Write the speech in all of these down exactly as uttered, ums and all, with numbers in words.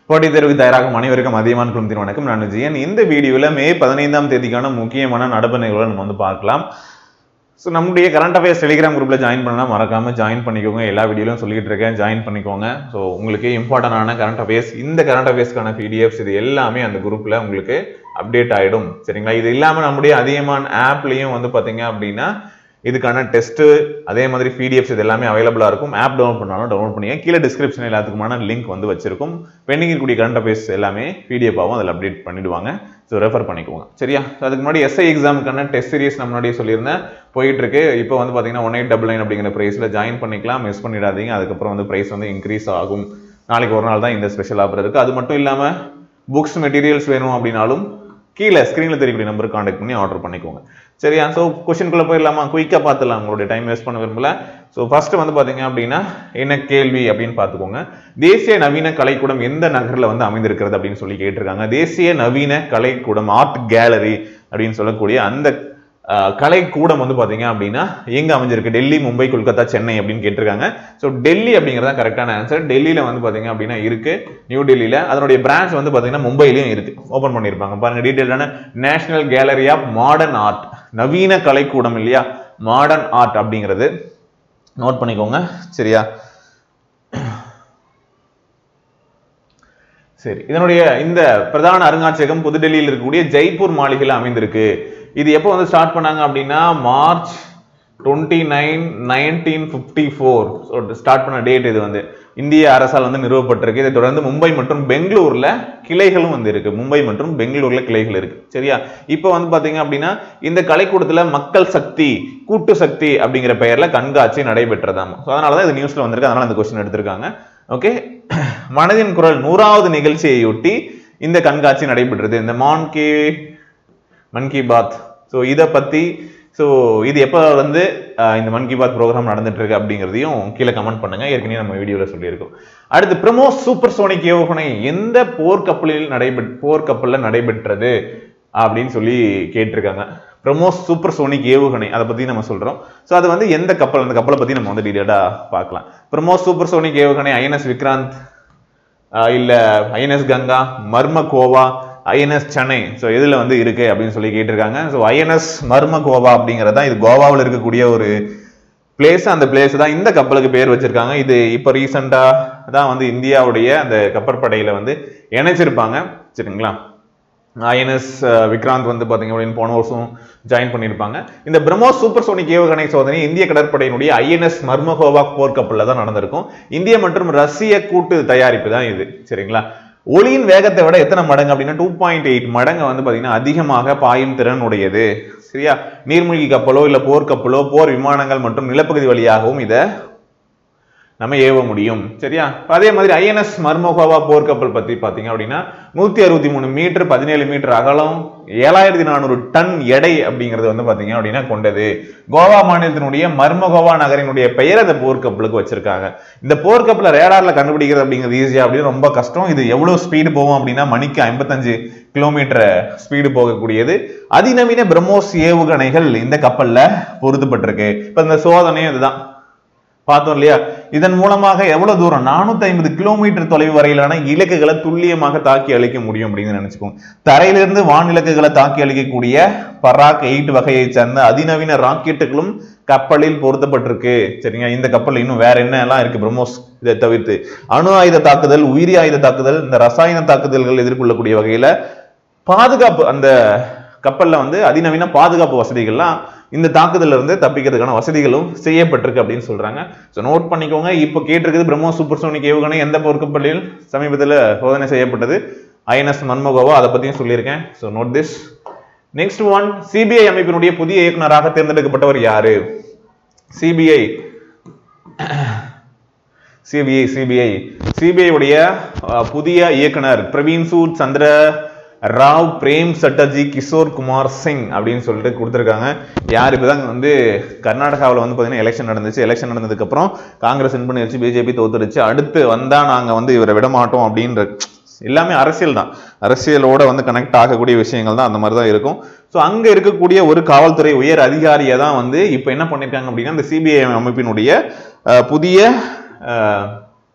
போட்டி தேர்வுக்கு தயாராகும் அனைவருக்கும் அதியமான் குழுமத்தின் வணக்கம். நான் விஜயன். இந்த வீடியோவில் மே பதினைந்தாம் தேதிக்கான முக்கியமான நடப்பு நிகழ்வுகளை நம்ம வந்து பார்க்கலாம். ஸோ நம்முடைய கரண்ட் அஃபேர்ஸ் டெலிகிராம் குரூப்பில் ஜாயின் பண்ணால் மறக்காம ஜாயின் பண்ணிக்கோங்க. எல்லா வீடியோலையும் சொல்லிட்டு இருக்கேன், ஜாயின் பண்ணிக்கோங்க. ஸோ உங்களுக்கு இம்பார்ட்டண்டான கரண்ட் அஃபேர்ஸ், இந்த கரண்ட் அஃபேர்ஸ்க்கான பிடிஎஃப்ஸ் இது எல்லாமே அந்த குரூப்பில் உங்களுக்கு அப்டேட் ஆகிடும். சரிங்களா? இது இல்லாமல் நம்முடைய அதியமான் ஆப்லையும் வந்து பார்த்தீங்க அப்படின்னா இதுக்கான டெஸ்ட் அதே மாதிரி பிடிஎஃப்ஸ் இது எல்லாமே அவைலபிளா இருக்கும். ஆப் டவுன்லோட் பண்ணாலும் டவுன்லோட் பண்ணிங்க. கீழே டிஸ்கிரிப்ஷன் எல்லாத்துக்குமான லிங்க் வந்து வச்சிருக்கும். பெண்டிங் இருக்கக்கூடிய கரண்ட் அஃபேர்ஸ் எல்லாமே பிடிஎஃப் ஆகும், அதில் அப்டேட் பண்ணிடுவாங்க. ஸோ ரெஃபர் பண்ணிக்கோங்க. சரியா? அதுக்கு முன்னாடி எஸ்ஐ எக்ஸாமுக்கான டெஸ்ட் சீரிஸ் நம்ம முன்னாடியே சொல்லியிருந்தேன், போயிட்டு இருக்கு. இப்போ வந்து பார்த்தீங்கன்னா ஒன் எயிட் டபுள் நைன் அப்படிங்கிற பிரைஸ்ல ஜாயின் பண்ணிக்கலாம், மிஸ் பண்ணிடாதீங்க. அதுக்கப்புறம் வந்து பிரைஸ் வந்து இன்க்ரீஸ் ஆகும். நாளைக்கு ஒரு நாள் தான் இந்த ஸ்பெஷல் ஆஃபர் இருக்கு. அது மட்டும் இல்லாம புக்ஸ் மெட்டீரியல்ஸ் வேணும் அப்படின்னாலும் கீழே ஸ்கிரீன்ல தெரியக்கூடிய நம்பர் கான்டாக்ட் பண்ணி ஆர்டர் பண்ணிக்கோங்க. சரியா? ஸோ கொஸ்டின்குள்ள போயிடலாமா? குயிக்கா பார்த்துலாம், உங்களுடைய டைம் வேஸ்ட் பண்ண விரும்பல. ஸோ ஃபர்ஸ்ட் வந்து பாத்தீங்க அப்படின்னா என்ன கேள்வி அப்படின்னு பார்த்துக்கோங்க. தேசிய நவீன கலைக்கூடம் எந்த நகரில் வந்து அமைந்திருக்கிறது அப்படின்னு சொல்லி கேட்டிருக்காங்க. தேசிய நவீன கலைக்கூடம், ஆர்ட் கேலரி அப்படின்னு சொல்லக்கூடிய அந்த கலைக்கூடம் வந்து பாத்தீங்க அப்படின்னா எங்க அமைஞ்சிருக்கு? டெல்லி, மும்பை, கொல்கத்தா, சென்னை அப்படின்னு கேட்டிருக்காங்க. ஸோ டெல்லி அப்படிங்கிறதா கரெக்டான ஆன்சர். டெல்லியில வந்து பாத்தீங்க அப்படின்னா இருக்கு, நியூ டெல்லியில. அதனுடைய பிரான்ச் வந்து பாத்தீங்கன்னா மும்பையிலயும் இருக்கு, ஓபன் பண்ணிருப்பாங்க. பாருங்க, டீடைல்டான National Gallery of Modern Art, நவீன கலைக்கூடம் இல்லையா, மாடர்ன் ஆர்ட் அப்படிங்கிறது நோட் பண்ணிக்கோங்க. சரியா? சரி, இதனுடைய இந்த பிரதான அருங்காட்சியகம் புதுடெல்லியில் இருக்கக்கூடிய ஜெய்ப்பூர் மாளிகையில் அமைந்திருக்கு. இது எப்போ வந்து ஸ்டார்ட் பண்ணாங்க அப்படின்னா March twenty nine nineteen fifty four start பண்ண டேட். இது வந்து இந்திய அரசால் வந்து நிறுவப்பட்டிருக்கு. இதை தொடர்ந்து மும்பை மற்றும் பெங்களூர்ல கிளைகளும் வந்து இருக்கு. மும்பை மற்றும் பெங்களூர்ல கிளைகள் இருக்கு. சரியா? இப்போ வந்து பாத்தீங்க அப்படின்னா இந்த கலைக்கூடத்துல மக்கள் சக்தி, கூட்டு சக்தி அப்படிங்கிற பெயர்ல கண்காட்சி நடைபெற்றதாம். அதனாலதான் இது நியூஸ்ல வந்திருக்கு, அதனால இந்த கொஸ்டின் எடுத்திருக்காங்க. ஓகே, மனதின் குரல் நூறாவது நிகழ்ச்சியையொட்டி இந்த கண்காட்சி நடைபெற்றது. இந்த மான் கி மன் கி பாத், ஸோ இதை பத்தி, ஸோ இது எப்போ வந்து இந்த மன் கி பாத் ப்ரோக்ராம் நடந்துட்டு இருக்கு அப்படிங்கிறதையும் கீழே கமெண்ட் பண்ணுங்க. ஏற்கனவே நம்ம வீடியோவில் சொல்லியிருக்கோம். அடுத்து, பிரமோஸ் சூப்பர் சோனிக் ஏவுகணை எந்த போர்க்கப்பலில் நடைபெற் போர்க்கப்பலில் நடைபெற்றது அப்படின்னு சொல்லி கேட்டிருக்காங்க. பிரமோஸ் சூப்பர் சோனிக் ஏவுகணை அதை பத்தி நம்ம சொல்றோம். ஸோ அது வந்து எந்த கப்பல், அந்த கப்பலை பத்தி நம்ம வந்து டீடைலா பார்க்கலாம். பிரமோஸ் சூப்பர் சோனிக் ஏவுகணை ஐஎன்எஸ் விக்ராந்த், இல்ல INS Ganga, Mormugao, INS Chennai, so இதுல வந்து இருக்கு அப்படின்னு சொல்லி கேட்டிருக்காங்க. ஸோ ஐஎன்எஸ் மர்மகோவா அப்படிங்கிறதா, இது கோவாவில் இருக்கக்கூடிய ஒரு பிளேஸ். அந்த பிளேஸ் தான் இந்த கப்பலுக்கு பேர் வச்சிருக்காங்க. இது இப்போ ரீசெண்டா தான் வந்து இந்தியாவுடைய அந்த கப்பற்படையில வந்து இணைச்சிருப்பாங்க. சரிங்களா? ஐஎன்எஸ் விக்ராந்த் வந்து பாத்தீங்க அப்படின்னு போன வருஷம் ஜாயின் பண்ணியிருப்பாங்க. இந்த பிரம்மோஸ் சூப்பர் சோனிக் ஏவுகணை சோதனை இந்திய கடற்படையினுடைய ஐஎன்எஸ் மர்மகோவா போர்க்கப்பல்ல தான் நடந்திருக்கும். இந்திய மற்றும் ரஷ்ய கூட்டு தயாரிப்பு தான் இது. சரிங்களா? ஒளியின் வேகத்தை விட எத்தனை மடங்கு அப்படின்னா டூ பாயிண்ட் எயிட் மடங்கு வந்து பாத்தீங்கன்னா அதிகமாக பாயும் திறன் உடையது. சரியா? நீர்மூழ்கி கப்பலோ இல்ல போர்க்கப்பலோ, போர் விமானங்கள் மற்றும் நிலப்பகுதி வழியாகவும் இதை நம்ம ஏவ முடியும். சரியா? அதே மாதிரி ஐஎன்எஸ் மர்மகோவா போர்க்கப்பல் பத்தி பாத்தீங்க அப்படின்னா நூத்தி அறுபத்தி மூணு மீட்டர், பதினேழு மீட்டர் அகலம், ஏழாயிரத்தி நானூறு டன் எடை அப்படிங்கிறது வந்து பாத்தீங்க அப்படின்னா கொண்டது. கோவா மாநிலத்தினுடைய மர்மகோவா நகரினுடைய பெயர் அந்த போர்க்கப்பலுக்கு வச்சிருக்காங்க. இந்த போர்க்கப்பல ரேடார்ல கண்டுபிடிக்கிறது அப்படிங்கிறது ஈஸியா அப்படின்னு ரொம்ப கஷ்டம். இது எவ்வளவு ஸ்பீடு போகும் அப்படின்னா மணிக்கு ஐம்பத்தஞ்சு கிலோமீட்டர் ஸ்பீடு போகக்கூடியது. அதிநவீன பிரம்மோஸ் ஏவுகணைகள் இந்த கப்பல்ல பொருத்தப்பட்டிருக்கு. இப்ப இந்த சோதனையும் இதுதான் பார்த்தோம் இல்லையா? இதன் மூலமாக எவ்வளவு தூரம், நானூத்தி ஐம்பது கிலோமீட்டர் தொலைவு வரையிலான இலக்குகளை துல்லியமாக தாக்கி அழிக்க முடியும் அப்படின்னு நினைச்சுக்கோங்க. தரையிலிருந்து வான் இலக்குகளை தாக்கி அழிக்கக்கூடிய பராக் எயிட் வகையை சேர்ந்த அதிநவீன ராக்கெட்டுகளும் கப்பலில் பொருத்தப்பட்டிருக்கு. சரிங்க? இந்த கப்பல் இன்னும் வேற என்ன எல்லாம் இருக்கு பிரம்மோஸ் இதை தவிர்த்து? அணு ஆயுத தாக்குதல், உயிரி ஆயுத தாக்குதல், இந்த ரசாயன தாக்குதல்கள் எதிர்கொள்ளக்கூடிய வகையில பாதுகாப்பு, அந்த கப்பல்ல வந்து அதிநவீன பாதுகாப்பு வசதிகள்லாம் இந்த தாக்குதல்ல இருந்து தப்பிக்கிறதுக்கான வசதிகளும் செய்யப்பட்டிருக்கு அப்படின்னு சொல்றாங்க. ஸோ நோட் பண்ணிக்கோங்க. இப்போ கேட்டிருக்குது பிரம்மோஸ் சூப்பர் சோனிக் ஏவுகணை எந்த போர்க்கப்பலில் சமீபத்தில் சோதனை செய்யப்பட்டது? ஐஎன்எஸ் மர்மகோவா, அதை பத்தியும் சொல்லியிருக்கேன். So note this. Next one, CBI அமைப்பினுடைய புதிய இயக்குநராக தேர்ந்தெடுக்கப்பட்டவர் யாரு? சிபிஐ சிபிஐ சிபிஐ சிபிஐ உடைய புதிய இயக்குனர் பிரவீன் சூட் சந்திர ராவ் பிரேம் சட்டர்ஜி கிஷோர் குமார் சிங் அப்படின்னு சொல்லிட்டு கொடுத்துருக்காங்க. யார் இப்பதான் வந்து கர்நாடகாவில் வந்து பார்த்தீங்கன்னா எலெக்ஷன் நடந்துச்சு. எலெக்ஷன் நடந்ததுக்கு அப்புறம் காங்கிரஸ் வின் பண்ணிருச்சு, பிஜேபி தோத்துருச்சு. அடுத்து வந்தா நாங்க வந்து இவரை விட மாட்டோம் அப்படின்ற எல்லாமே அரசியல் தான், அரசியலோட வந்து கனெக்ட் ஆகக்கூடிய விஷயங்கள் தான் அந்த மாதிரி தான் இருக்கும். ஸோ அங்க இருக்கக்கூடிய ஒரு காவல்துறை உயர் அதிகாரியை தான் வந்து இப்போ என்ன பண்ணிருக்காங்க அப்படின்னா இந்த சிபிஐ அமைப்பினுடைய புதிய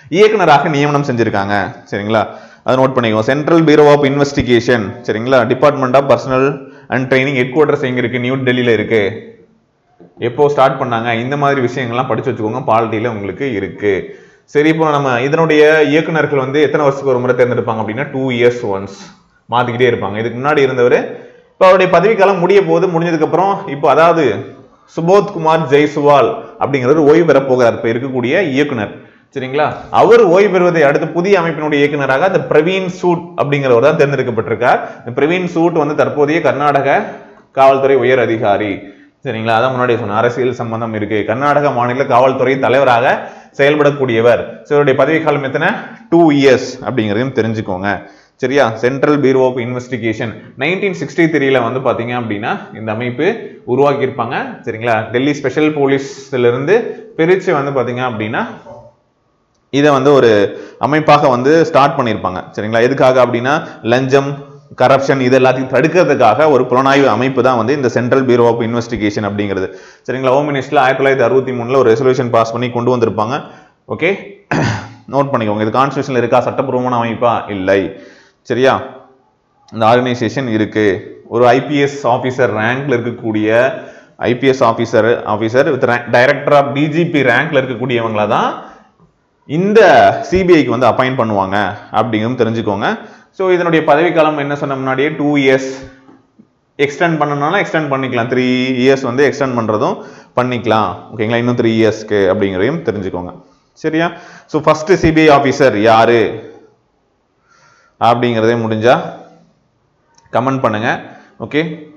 இயக்குனராக நியமனம் செஞ்சிருக்காங்க. சரிங்களா, அதை நோட் பண்ணிக்கோங்க. Central Bureau of Investigation. சரிங்களா, Department of Personnel and Training headquarters எங்க இருக்கு? நியூ டெல்லியில இருக்கு. எப்போ ஸ்டார்ட் பண்ணாங்க? இந்த மாதிரி விஷயங்கள்லாம் படிச்சு வச்சுக்கோங்க, பாலிட்டியில உங்களுக்கு இருக்கு. சரி, இப்போ நம்ம இதனுடைய இயக்குனர்கள் வந்து எத்தனை வருஷத்துக்கு ஒரு முறை தேர்ந்தெடுப்பாங்க அப்படின்னா டூ இயர்ஸ் ஒன்ஸ் மாத்திக்கிட்டே இருப்பாங்க. இதுக்கு முன்னாடி இருந்தவர் இப்போ அவருடைய பதவிக்காலம் முடிய போது, முடிஞ்சதுக்கு அப்புறம் இப்போ அதாவது சுபோத் குமார் ஜெய்ஸ்வால் அப்படிங்கிறது ஓய்வு பெற போகிறார் இப்ப இருக்கக்கூடிய இயக்குனர். சரிங்களா, அவர் ஓய்வு பெறுவதை அடுத்து புதிய அமைப்பினுடைய இயக்குனராக இந்த பிரவீன் சூட் அப்படிங்கிறவர் தான் தேர்ந்தெடுக்கப்பட்டிருக்கார். இந்த பிரவீன் சூட் வந்து தற்போதைய கர்நாடக காவல்துறை உயர் அதிகாரி. சரிங்களா, அதான் முன்னாடி சொன்ன அரசியல் சம்பந்தம் இருக்கு. கர்நாடக மாநில காவல்துறை தலைவராக செயல்படக்கூடியவர். இவருடைய பதவிக்காலம் எத்தனை? டூ இயர்ஸ் அப்படிங்கிறதையும் தெரிஞ்சுக்கோங்க. சரியா, Central Bureau of Investigation nineteen sixty த்ரீல வந்து பாத்தீங்க அப்படின்னா இந்த அமைப்பு உருவாக்கி இருப்பாங்க. சரிங்களா, டெல்லி ஸ்பெஷல் போலீஸ்ல இருந்து பிரிச்சு வந்து பாத்தீங்க அப்படின்னா இதை வந்து ஒரு அமைப்பாக வந்து ஸ்டார்ட் பண்ணியிருப்பாங்க. சரிங்களா, எதுக்காக அப்படின்னா லஞ்சம், கரப்ஷன் இது எல்லாத்தையும் தடுக்கிறதுக்காக ஒரு புலனாய்வு அமைப்பு தான் வந்து இந்த சென்ட்ரல் பியூரோ ஆஃப் இன்வெஸ்டிகேஷன் அப்படிங்கிறது. சரிங்களா, ஹோம் மினிஸ்டர்ல ஆயிரத்தி தொள்ளாயிரத்தி அறுபத்தி மூணுல ஒரு ரெசல்யூஷன் பாஸ் பண்ணி கொண்டு வந்திருப்பாங்க. ஓகே, நோட் பண்ணிக்கோங்க. இது கான்ஸ்டிடியூஷன்ல இருக்கா? சட்டப்பூர்வமான அமைப்பா? இல்லை. சரியா, இந்த ஆர்கனைசேஷன் இருக்கு. ஒரு ஐபிஎஸ் ஆபீசர் ரேங்க்ல இருக்கக்கூடிய IPS officer officer with director of DGP ரேங்க்ல இருக்கக்கூடியவங்கள தான் இந்த சிபிஐக்கு வந்து அப்பாயிண்ட் பண்ணுவாங்க அப்படிங்கிறது தெரிஞ்சுக்கோங்க. ஸோ இதனுடைய பதவிக்காலம் என்ன சொன்ன முன்னாடியே டூ இயர்ஸ் எக்ஸ்டெண்ட் பண்ணணும்னா எக்ஸ்டெண்ட் பண்ணிக்கலாம். த்ரீ இயர்ஸ் வந்து எக்ஸ்டெண்ட் பண்றதும் பண்ணிக்கலாம். ஓகேங்களா, இன்னும் த்ரீ இயர்ஸ்க்கு அப்படிங்கிறதையும் தெரிஞ்சுக்கோங்க. சரியா, ஸோ ஃபர்ஸ்ட் சிபிஐ ஆபீசர் யாரு அப்படிங்கிறதே முடிஞ்சா கமெண்ட் பண்ணுங்க. ஓகே,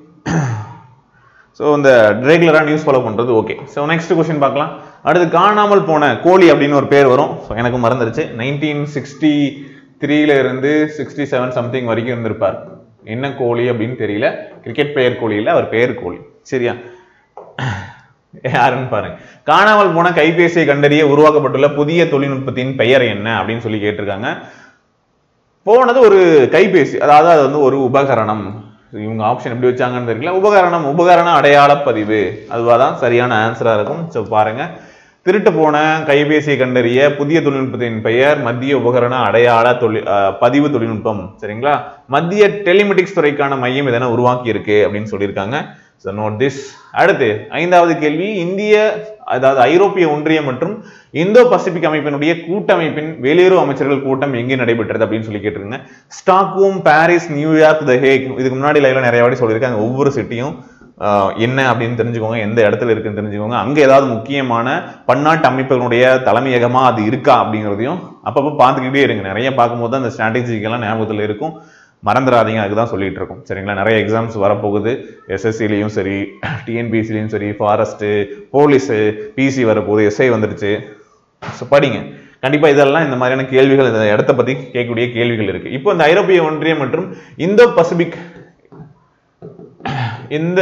ஸோ இந்த ரெகுலராக நியூஸ் ஃபாலோ பண்ணுறது ஓகே. ஸோ நெக்ஸ்ட் கொஸ்டின் பார்க்கலாம். அடுத்து காணாமல் போன கோழி அப்படின்னு ஒரு பேர் வரும். ஸோ எனக்கு மறந்துருச்சு. நைன்டீன் சிக்ஸ்டி த்ரீல இருந்து சிக்ஸ்டி செவன் சம்திங் வரைக்கும் இருந்திருப்பார். என்ன கோழி அப்படின்னு தெரியல. கிரிக்கெட் பிளேயர் கோழி இல்லை, அவர் பேர் கோழி. சரியா, யாருன்னு பாருங்க. காணாமல் போன கைபேசியை கண்டறிய உருவாக்கப்பட்டுள்ள புதிய தொழில்நுட்பத்தின் பெயர் என்ன அப்படின்னு சொல்லி கேட்டிருக்காங்க. போனது ஒரு கைபேசி, அதாவது அது வந்து ஒரு உபகரணம். இவங்க ஆப்ஷன் எப்படி வச்சாங்கன்னு தெரியல. உபகரணம், உபகரண அடையாள பதிவு, அதுவாதான் சரியான ஆன்சரா இருக்கும். ஸோ பாருங்க, திருட்டு போன கைபேசியை கண்டறிய புதிய தொழில்நுட்பத்தின் பெயர் மத்திய உபகரண அடையாள தொழில் பதிவு தொழில்நுட்பம். சரிங்களா, மத்திய டெலிமெட்டிக்ஸ் துறைக்கான மையம் இதனை உருவாக்கி இருக்கு அப்படின்னு சொல்லியிருக்காங்க. So note this. அடுத்து ஐந்தாவது கேள்வி, இந்திய அதாவது ஐரோப்பிய ஒன்றியம் மற்றும் இந்தோ பசிபிக் அமைப்பினுடைய கூட்டமைப்பின் வெளியுறவு அமைச்சர்கள் கூட்டம் எங்கே நடைபெற்றது அப்படின்னு சொல்லி கேட்டிருங்க. Stockholm, Paris, New York, the Hague. இதுக்கு முன்னாடி லைவ்ல நிறைய வாட்டி சொல்லியிருக்காங்க. ஒவ்வொரு சிட்டியும் என்ன அப்படின்னு தெரிஞ்சுக்கோங்க, எந்த இடத்துல இருக்குன்னு தெரிஞ்சுக்கோங்க. அங்க ஏதாவது முக்கியமான பன்னாட்டு அமைப்புகளுடைய தலைமையகமா அது இருக்கா அப்படிங்கிறதையும் அப்பப்போ பார்த்துக்கிட்டே இருங்க. நிறைய பார்க்கும்போது தான் அந்த ஸ்ட்ராட்டஜிக்கெல்லாம் ஞாபகத்தில் இருக்கும். மறந்துடாதீங்க, அதுதான் சொல்லிட்டு இருக்கோம். சரிங்களா, நிறைய எக்ஸாம்ஸ் வரப்போகுது. எஸ்எஸ்சிலையும் சரி, டிஎன்பிஎஸ்சிலையும் சரி, ஃபாரஸ்ட்டு, போலீஸு, பிசி வரப்போகுது, எஸ்ஐ வந்துருச்சு. ஸோ படிங்க கண்டிப்பா. இதெல்லாம் இந்த மாதிரியான கேள்விகள், இந்த இடத்த பத்தி கேட்கக்கூடிய கேள்விகள் இருக்கு. இப்போ இந்த ஐரோப்பிய ஒன்றியம் மற்றும் இந்தோ பசிபிக் இந்த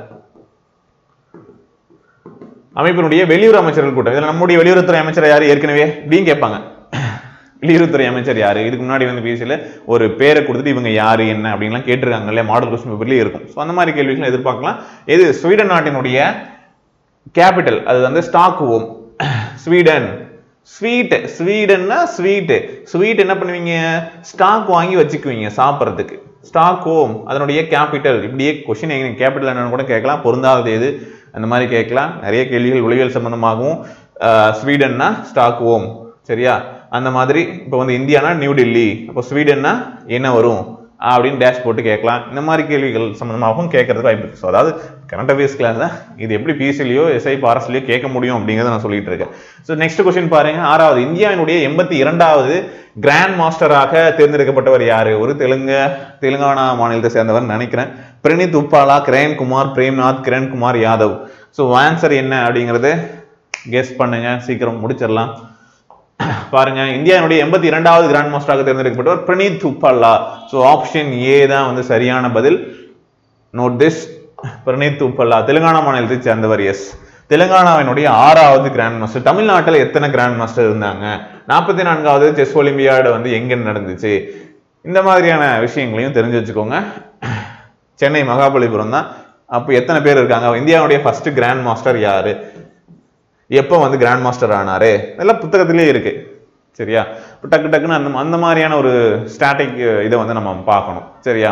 அமைப்பினுடைய வெளியுறவு அமைச்சர்கள் கூட்டம், இதுல நம்முடைய வெளியுறவுத்துறை அமைச்சர் யாரு ஏற்கனவே அப்படின்னு கேட்பாங்க. வெளியுறவுத்துறை அமைச்சர் யாரு, இதுக்கு முன்னாடி வந்து பிசில ஒரு பேரை கொடுத்துட்டு இவங்க யாரு என்ன அப்படின்லாம் கேட்டிருக்காங்க இல்லையா, மாடல் கொஸ்டின் பேப்பர்லயே இருக்கும். ஸோ அந்த மாதிரி கேள்விகள் எதிர்பார்க்கலாம். இது ஸ்வீடன் நாட்டினுடைய கேபிட்டல், அது வந்து ஸ்டாக்ஹோம். ஸ்வீடன் ஸ்வீட், ஸ்வீடன்னா ஸ்வீட். ஸ்வீட் என்ன பண்ணுவீங்க, ஸ்டாக் வாங்கி வச்சுக்குவீங்க சாப்பிட்றதுக்கு. ஸ்டாக்ஹோம் அதனுடைய கேபிட்டல். இப்படியே கொஸ்டின் கேபிட்டல் என்னன்னு கூட கேட்கலாம், பொருந்தாதது எது அந்த மாதிரி கேட்கலாம். நிறைய கேள்விகள் ஒளிவியல் சம்பந்தமாகவும். ஸ்வீடன்னா ஸ்டாக்ஹோம், சரியா. அந்த மாதிரி இப்போ வந்து இந்தியானா நியூ டெல்லி, அப்போ ஸ்வீடன்னா என்ன வரும் அப்படின்னு டேஷ் போட்டு கேட்கலாம். இந்த மாதிரி கேள்விகள் சம்பந்தமாகவும் கேட்கறது வாய்ப்பு இருக்கு. ஸோ அதாவது கரண்ட் அஃபேர்ஸ் கிளாஸ் தான் இது, எப்படி பிசிலையோ எஸ்ஐ பாரஸ்லையோ கேட்க முடியும் அப்படிங்கிறத நான் சொல்லிட்டு இருக்கேன். ஸோ நெக்ஸ்ட் கொஸ்டின் பாருங்க. ஆறாவது, இந்தியாவினுடைய எண்பத்தி இரண்டாவது கிராண்ட் மாஸ்டராக தேர்ந்தெடுக்கப்பட்டவர் யாரு? ஒரு தெலுங்க தெலுங்கானா மாநிலத்தை சேர்ந்தவர் நினைக்கிறேன். பிரணீத் உப்பாலா, கிரண் குமார், பிரேம்நாத், கிரண் குமார் யாதவ். ஸோ ஆன்சர் என்ன அப்படிங்கறது கெஸ் பண்ணுங்க, சீக்கிரம் முடிச்சிடலாம். பாருங்க, இந்தியாவுடைய எண்பத்தி இரண்டாவது கிராண்ட் மாஸ்டராக தேர்ந்தெடுக்கப்பட்டவர் Praneeth Uppala. So option A தான் வந்து சரியான பதில். நோட் திஸ், பிரணீத் உப்பாலா தெலுங்கானா மாநிலத்தை சேர்ந்தவர். எஸ், தெலுங்கானாவினுடைய ஆறாவது கிராண்ட் மாஸ்டர். தமிழ்நாட்டில் எத்தனை கிராண்ட் மாஸ்டர் இருந்தாங்க? நாற்பத்தி நான்காவது செஸ் ஒலிம்பியாடு வந்து எங்க நடந்துச்சு? இந்த மாதிரியான விஷயங்களையும் தெரிஞ்சு வச்சுக்கோங்க. சென்னை மகாபலிபுரம் தான். அப்போ எத்தனை பேர் இருக்காங்க? இந்தியாவுடைய ஃபர்ஸ்ட் கிராண்ட் மாஸ்டர் யாரு, எப்போ வந்து கிராண்ட் மாஸ்டர் ஆனாரு, இதெல்லாம் புத்தகத்திலேயே இருக்கு. சரியா? டக்கு டக்குன்னு அந்த அந்த மாதிரியான ஒரு ஸ்டாட்டிக் இதை வந்து நம்ம பார்க்கணும். சரியா?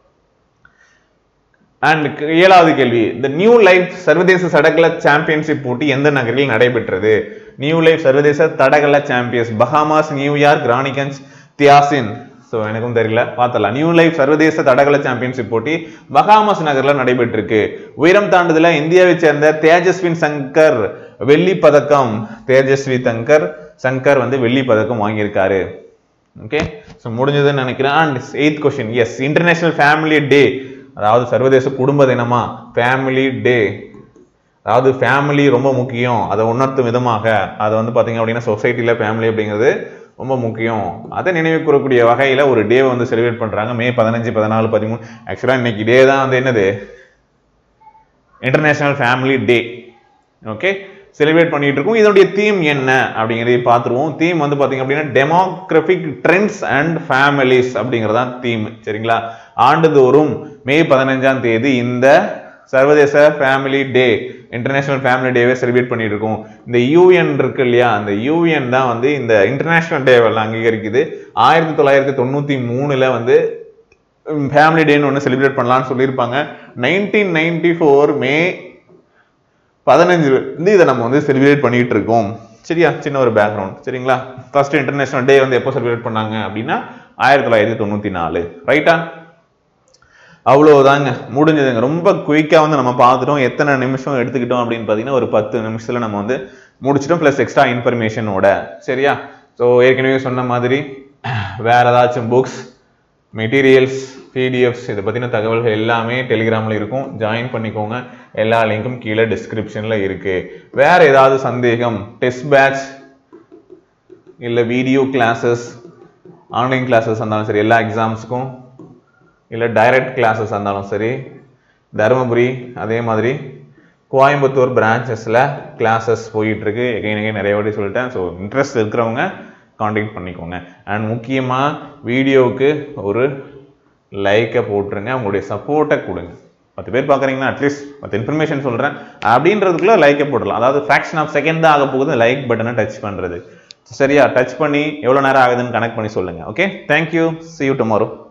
அண்ட் ஏழாவது கேள்வி, இந்த நியூ லைஃப் சர்வதேச தடகள சாம்பியன்ஷிப் போட்டி எந்த நகரில் நடைபெற்றது? நியூ லைஃப் சர்வதேச தடகள சாம்பியன்ஸ் பஹாமாஸ், நியூயார்க், ராணிகஞ்ச், தியாசின். ஸோ எனக்கும் தெரியல, பார்த்தலாம். நியூ லைஃப் சர்வதேச தடகள சாம்பியன்ஷிப் போட்டி பஹாமாஸ் நகரில் நடைபெற்றிருக்கு. உயரம் தாண்டுதல இந்தியாவை சேர்ந்த தேஜஸ்வின் சங்கர் வெள்ளி பதக்கம் தேஜஸ்வி தங்கர் சங்கர் வந்து வெள்ளி பதக்கம் வாங்கியிருக்காரு. ஓகே, ஸோ முடிஞ்சதுன்னு நினைக்கிறேன். And eight question, yes international family day, அதாவது சர்வதேச குடும்ப தினமா ஃபேமிலி டே, அதாவது ஃபேமிலி ரொம்ப முக்கியம் அதை உணர்த்தும் விதமாக அதை வந்து பார்த்தீங்க அப்படின்னா சொசைட்டியில் ஃபேமிலி அப்படிங்கிறது ரொம்ப முக்கியம், அதை நினைவு கூறக்கூடிய வகையில் ஒரு டேவை வந்து செலிப்ரேட் பண்ணுறாங்க. மே பதினஞ்சு பதினாலு பதிமூணு ஆக்சுவலாக இன்னைக்கு டே தான் வந்து என்னது international family day. Okay, celebrate பண்ணிட்டு இருக்கோம். இதனுடைய தீம் என்ன அப்படிங்கிறதையும் பார்த்துருவோம். தீம் வந்து பார்த்தீங்க அப்படின்னா டெமோக்ராஃபிக் ட்ரெண்ட்ஸ் அண்ட் ஃபேமிலிஸ் அப்படிங்கிறதான் தீம். சரிங்களா? ஆண்டுதோறும் மே பதினஞ்சாம் தேதி இந்த சர்வதேச ஃபேமிலி டே இன்டர்நேஷனல் ஃபேமிலி டேவை செலிப்ரேட் பண்ணிட்டு இருக்கோம். இந்த யூஎன் இருக்கு இல்லையா, அந்த யூஎன் தான் வந்து இந்த இன்டர்நேஷனல் டேவெல்லாம் அங்கீகரிக்குது. ஆயிரத்தி தொள்ளாயிரத்தி தொண்ணூத்தி மூணுல வந்து ஃபேமிலி டேன்னு ஒன்று செலிப்ரேட் பண்ணலாம்னு சொல்லியிருப்பாங்க. நைன்டீன் நைன்டி ஃபோர் மே பதினஞ்சு வந்து இதை நம்ம வந்து செலிப்ரேட் பண்ணிட்டு இருக்கோம். சரியா? சின்ன ஒரு பேக்ரவுண்ட். சரிங்களா? ஃபர்ஸ்ட் இன்டர்நேஷனல் டே வந்து எப்போ செலிப்ரேட் பண்ணாங்க அப்படின்னா ஆயிரத்தி தொள்ளாயிரத்தி தொண்ணூத்தி நாலு. ரைட்டா? அவ்வளோதாங்க, முடிஞ்சதுங்க. ரொம்ப குயிக்காக வந்து நம்ம பார்த்துட்டோம். எத்தனை நிமிஷம் எடுத்துக்கிட்டோம் அப்படின்னு பார்த்தீங்கன்னா ஒரு பத்து நிமிஷத்துல நம்ம வந்து முடிச்சிட்டோம், ப்ளஸ் எக்ஸ்ட்ரா இன்ஃபர்மேஷனோட. சரியா? ஸோ ஏற்கனவே சொன்ன மாதிரி வேற ஏதாச்சும் புக்ஸ், மெட்டீரியல்ஸ், பிடிஎஃப்ஸ் இதை பற்றின தகவல்கள் எல்லாமே டெலிகிராமில் இருக்கும். ஜாயின் பண்ணிக்கோங்க. எல்லா லிங்க்கும் கீழே டிஸ்கிரிப்ஷனில் இருக்கு. வேற ஏதாவது சந்தேகம், டெஸ்ட் பேட்ச் இல்லை வீடியோ கிளாஸஸ், ஆன்லைன் கிளாஸஸ் இருந்தாலும் சரி, எல்லா எக்ஸாம்ஸுக்கும் இல்லை டைரக்ட் கிளாஸஸ் இருந்தாலும் சரி, தருமபுரி அதே மாதிரி கோயம்புத்தூர் பிரான்ச்சஸில் கிளாஸஸ் போயிட்டுருக்கு. எகைன் எகைன் நிறைய வாட்டி சொல்லிட்டேன். ஸோ இன்ட்ரெஸ்ட் இருக்கிறவங்க காண்டாக்ட் பண்ணிக்கோங்க. அண்ட் முக்கியமாக வீடியோவுக்கு ஒரு லைக்கை போட்டுருங்க, உங்களுடைய சப்போர்ட்டை கொடுங்க. பத்து பேர் பார்க்குறீங்கன்னா அட்லீஸ்ட் பத்து இன்ஃபர்மேஷன் சொல்கிறேன் அப்படின்றதுக்குள்ள லைக்கை போடலாம். அதாவது ஃப்ராக்ஷன் ஆஃப் செகண்ட் தான் ஆக போகுது லைக் பட்டனை டச் பண்ணுறது. சரியா? டச் பண்ணி எவ்வளோ நேரம் ஆகுதுன்னு கனெக்ட் பண்ணி சொல்லுங்கள். Okay, thank you, see you tomorrow.